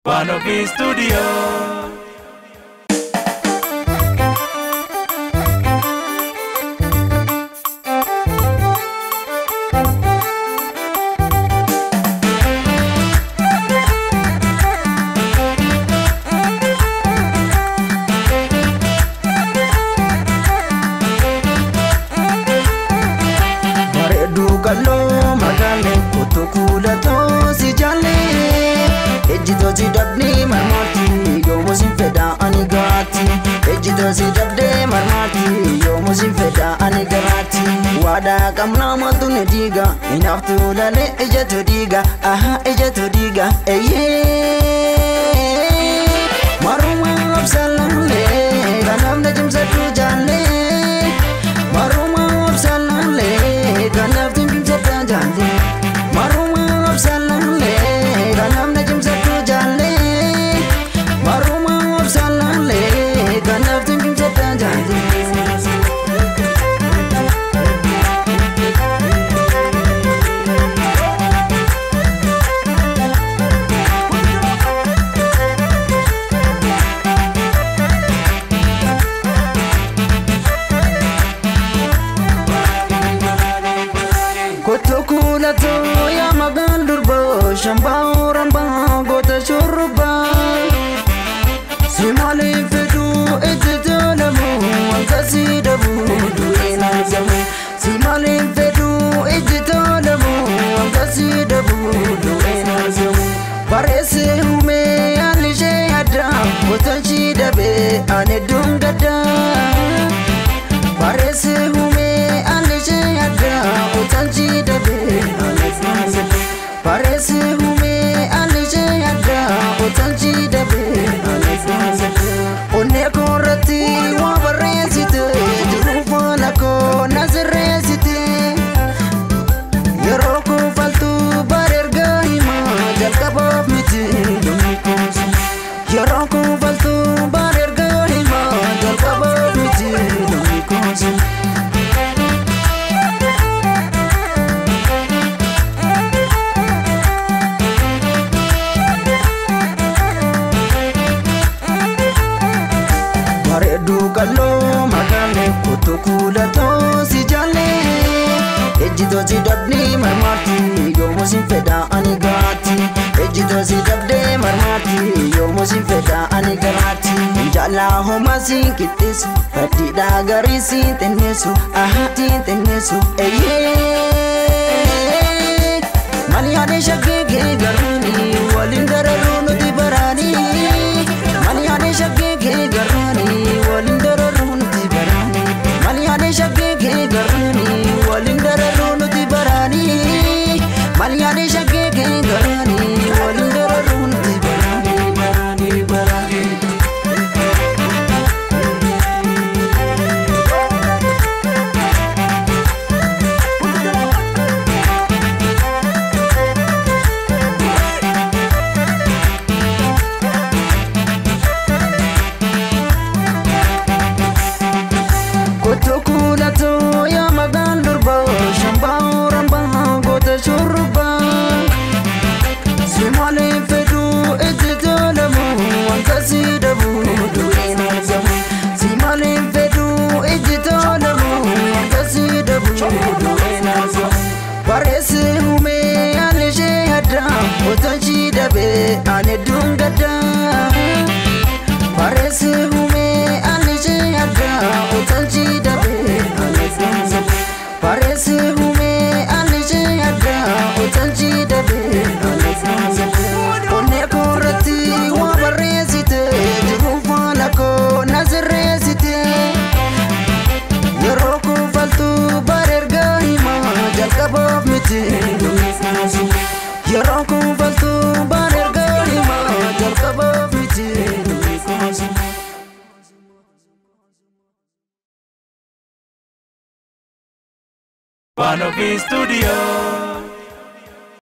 Banovi Studio. Kallo magale koto kula to si jalle ejito si dabni marmati yo musin feda ani gati ejito si dabde marmati yo musin feda ani gati wada kamna matune diga inaftu lale ejeto diga aha ejeto diga eye maruma absalale kanam najum satu jalle maruma absalale kanam maruma absalale kanam najum satu jalle maruma absalale kanam najum satu jalle koto kula to ya magal durbo shamba ramba gota shurba simali fedu ejto lamu angasi dabu duena jamu simali fedu ejto lamu angasi dabu duena jamu parese hume alije ada kotanchi dabe ane dungada parese hume alije ada kotanchi dabe parece hume alije ada kotanchi dabe one korati wa baresite durufana ko nazresite yoroko faltu barerga hima jalkabab miti dumikos yoroko faltu barerga hima jalkabab miti dumikos kallo magale koto kula to si jalle ejito si dabni marmati yo musin feda ani gati ejito si dabde marmati yo musin feda ani gati jala homa sin kitis fadi da garisi tenesu aha tenesu eye mani ade shagge garuni walindararu no dibarani mani ade shagge garuni walindararu no dibarani mani ade shagge garuni walindararu no dibarani mani ade shagge garuni walindararu no dibarani barani barani to ya magan durba shamba ramba gota shurba simale fedu ejto lamu angasi dabu duena jamu simale fedu ejto lamu angasi dabu duena jamu parese hume alije hada kotanchi dabe ane dungada parese hume alije hada kotanchi dabe parece hume alije ada kotanchi dabe one korati wa baresite durufana ko nazresite yoroko faltu barerga hima jalkabab miti yoroko faltu barerga hima jalkabab miti Banovi Studio.